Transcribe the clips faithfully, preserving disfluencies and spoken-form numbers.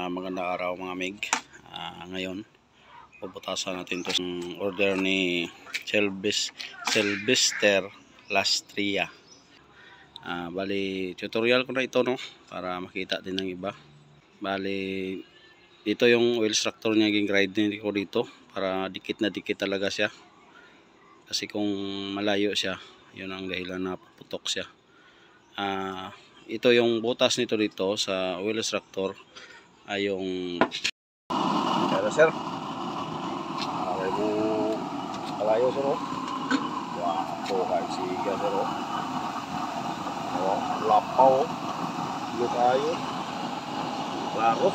Uh, magandang araw mga mig. Uh, ngayon, puputasan natin ito ng order ni Sylvester, Sylvester Lastria. Uh, bali, tutorial ko na ito, no? Para makita din ng iba. Bali, dito yung oil extractor niya, ging-grind din ko dito. Para dikit na dikit talaga siya. Kasi kung malayo siya, yun ang dahilan na puputok siya. Uh, ito yung butas nito dito sa oil extractor ay yung kaya sir ay mo kalayo sir o wapo kahit siga sir o lapaw yung kayo klaro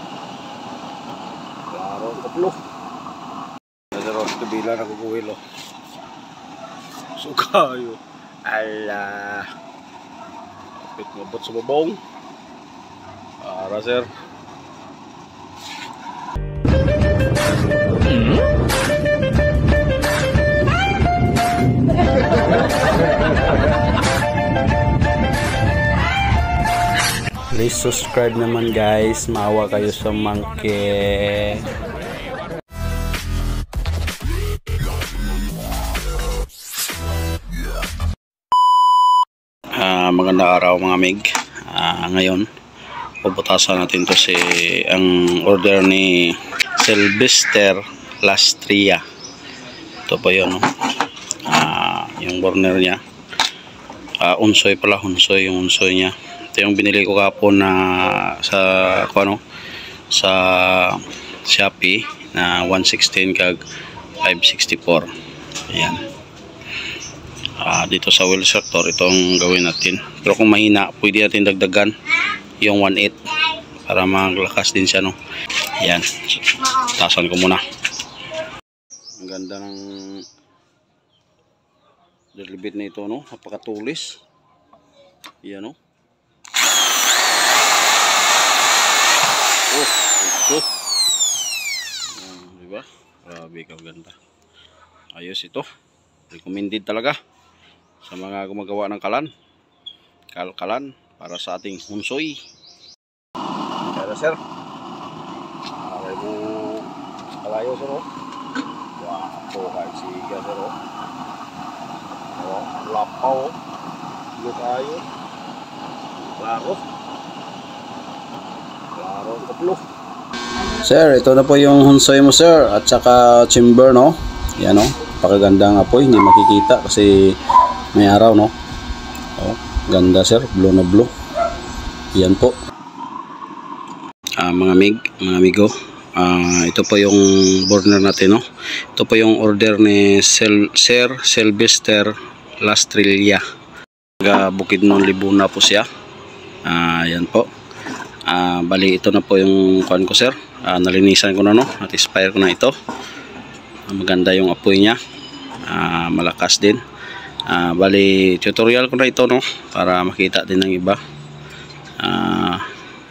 klaro kaplo sir o ito bila nakukuhil o so kayo ala kapit mabot sa babong para sir. Please subscribe naman guys, maawa kayo sa monkey. Uh, magandang araw mga mig. Uh, ngayon puputasan natin to si ang order ni Sylvester Lastria. Ito pa yun, no? Uh, yung burner niya. Uh, unsoy pala, unsoy yung unsoy niya. Ito yung binili ko kapon na sa ano, sa Shopee na one sixteen kag five sixty-four. Ayan. Uh, dito sa oil extractor itong gawin natin. Pero kung mahina, pwede natin dagdagan yung one eight para maglakas din siya, no. Ayan. Tasan ko muna. Ang ganda ng drill bit na ito, no. Napakatulis. Ayan, no. Oh, ito. Ayan, diba? Grabe ka, ganda. Ayos ito. Recommended talaga sa mga gumagawa ng kalan. Kalkalan para sa ating hunsoy. Kaya sir. Ay mo kalayo sir o. Wapo kahit siga sir o. Lapaw. Yung kayo. Klaro. Klaro kaplo. Sir, ito na po yung hunsoy mo sir. At saka chamber, no. Yan, no. Pakaganda nga po. Hindi makikita kasi may araw, no. Oh, ganda sir. Blue na blue. Yan po. Uh, mga mig, mga amigo. Uh, ito po yung burner natin, no. Ito po yung order ni Sel Sir Sylvester Lastria. Taga Bukidnon, Libuna po siya. Uh, yan po. Uh, bali ito na po yung kuhan ko sir. Uh, nalinisan ko na, no. At-expire ko na ito. Uh, maganda yung apoy niya. Uh, malakas din. Uh, bali tutorial ko na ito, no. Para makita din ng iba. Uh,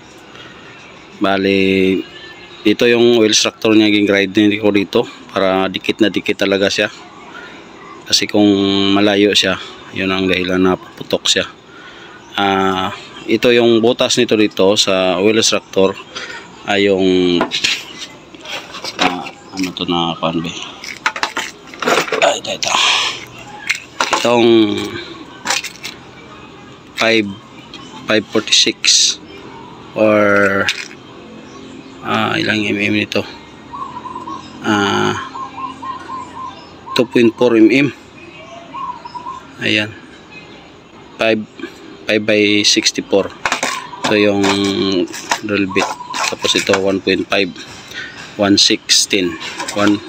bali dito yung oil extractor niya, ging-grind din ko dito. Para dikit na dikit talaga siya. Kasi kung malayo siya, yun ang dahilan na puputok siya. Uh, ito yung butas nito dito sa oil extractor ay yung uh, ano to na kanbe ay ito ito itong five forty-six or uh, ilang mm nito uh, two point four millimeter. Ayan, five by sixty-four. So yung drill bit. Tapos ito one point five, one sixteen, one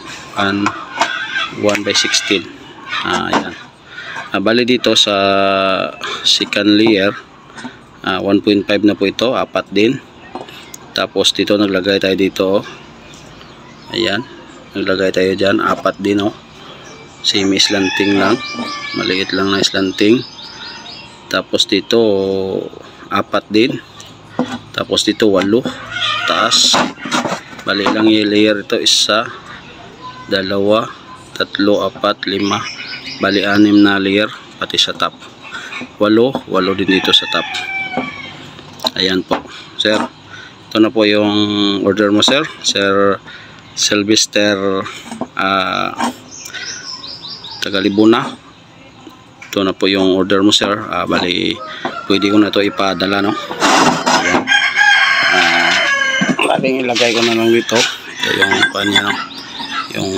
by sixteen. Ah, ayan. Ah, bali dito sa second layer, ah, one point five na po ito, apat din. Tapos dito naglagay tayo dito. Ayan, naglagay tayo dyan, apat din, oh. Semi slanting lang, maliit lang na slanting. Tapos dito apat din. Tapos dito walo taas. Bali lang yung layer ito, isa, dalawa, tatlo, apat, lima. Bali anim na layer pati sa top. Walo, walo din dito sa top. Ayan po sir. Ito na po yung order mo, sir. Sir Sylvester uh, Tagalibuna. Ito na po yung order mo, sir. Uh, bali, pwede ko na ito ipadala, no? Ayan. Uh, Bali, ilagay ko na lang dito. Ito yung kanya, no? Yung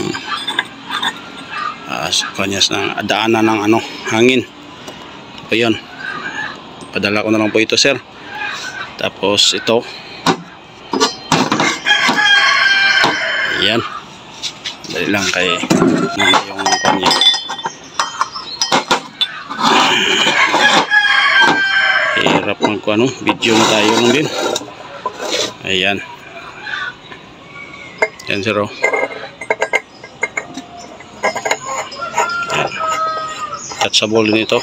uh, kanyas ng daanan ng ano, hangin. Ito po yun. Padala ko na lang po ito, sir. Tapos ito. Ayan. Dali lang kay yung kanya. Hirap ng ano, video na tayo lang din. Ayan. Ayan, sir. Ayan. Touchable din ito.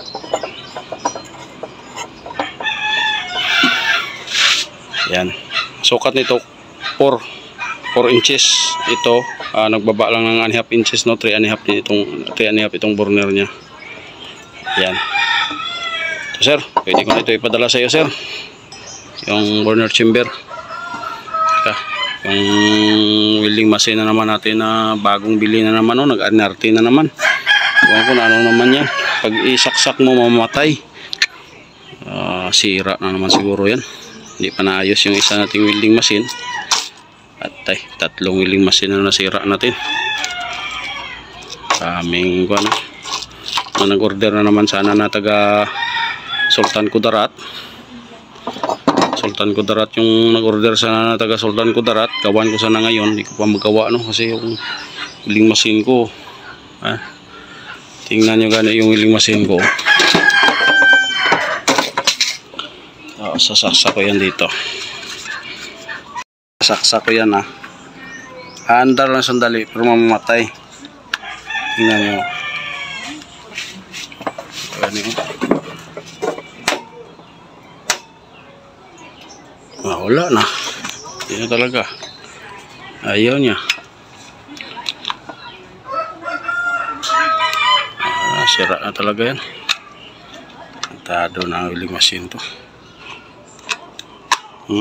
Ayan. Sukat nito four inches. Ito uh, nagbaba lang ng one and a half inches, no? three and a half din itong three and a half itong burner niya. Ayan. So, sir, pwede ko na ito ipadala sa iyo, sir. Yung burner chamber. Ika, yung welding machine na naman natin na bagong bili na naman, no? Nag-N R T na naman. Huwag ko na ano naman yan. Pag isaksak mo, mamamatay. Uh, sira na naman siguro yan. Hindi pa naayos yung isa nating welding machine. At ay, tatlong welding machine na nasira natin. Kaming ano, na nag-order na naman sana na taga Sultan Kudarat. Sultan Kudarat yung nag-order sana na taga Sultan Kudarat. Gawan ko sana ngayon, hindi ko pa magawa, no? Kasi yung welding machine ko, ah, tingnan nyo gano'n yung welding machine ko. Oh, sasaksak ko yan dito. Sasaksak ko yan, ha. Handal lang sandali pero mamamatay. Tingnan nyo. Ganyan. Ah, wala na. Hindi na talaga. Ayaw niya. Ah, sira na talaga yan. Tado na ang welding machine to. Hmm?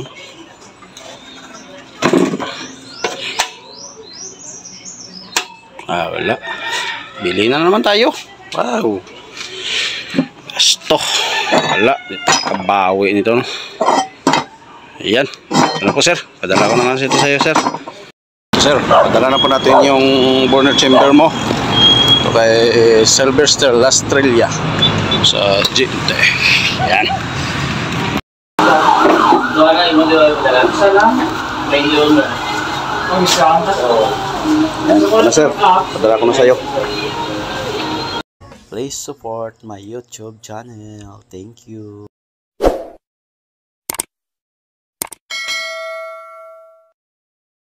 Ah, wala. Bili na naman tayo. Wow. Gasto. Wala. Kabawi nito, no? Ayan. Ano po, sir? Padala ko naman ito sa iyo, sir. Sir, padala na po natin yung burner chamber mo. Ito kay Sylvester Lastrilla sa Jinte. Ayan. Ano, sir? Padala ko na sa iyo. Please support my YouTube channel. Thank you.